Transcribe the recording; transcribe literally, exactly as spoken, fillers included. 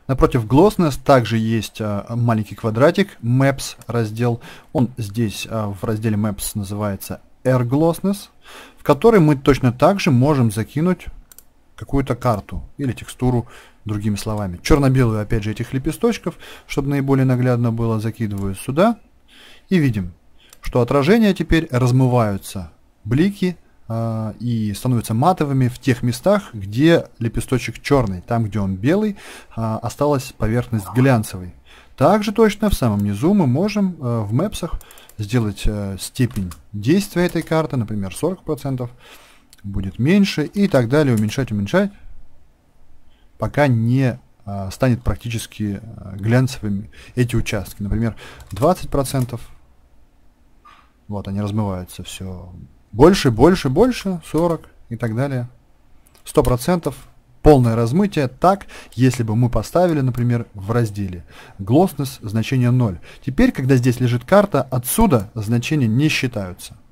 Напротив Glossness также есть а, маленький квадратик, Maps раздел. Он здесь а, в разделе Maps называется AirGlossness, в который мы точно так же можем закинуть какую-то карту или текстуру, другими словами. Черно-белую, опять же, этих лепесточков, чтобы наиболее наглядно было, закидываю сюда. И видим, что отражения теперь размываются, блики, и становятся матовыми в тех местах, где лепесточек черный. Там, где он белый, осталась поверхность глянцевой. Также точно в самом низу мы можем в Maps сделать степень действия этой карты, например, сорок процентов, будет меньше и так далее, уменьшать, уменьшать, пока не станет практически глянцевыми эти участки. Например, двадцать процентов. Вот, они размываются все. Больше, больше, больше, сорок и так далее. сто процентов полное размытие. Так, если бы мы поставили, например, в разделе Glossness значение ноль. Теперь, когда здесь лежит карта, отсюда значения не считаются.